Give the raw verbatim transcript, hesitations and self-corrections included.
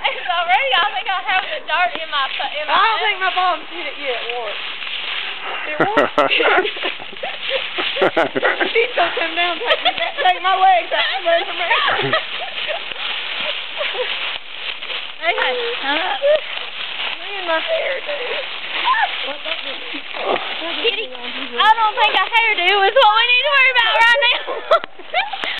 It's already, I think I have the dirt in my, in my I don't think my mom's seen it yet once. It won't. She's gonna come down and take, me, take my legs out away from me. Okay, come up. Me and my hair, dude. Kitty, I don't think a hairdo is what we need to worry about right now.